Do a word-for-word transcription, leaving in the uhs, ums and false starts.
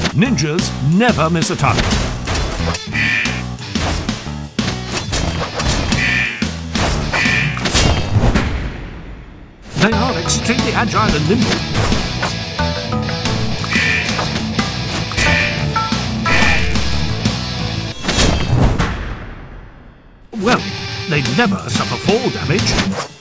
Ninjas never miss a target. They are extremely agile and nimble. Well, they never suffer fall damage.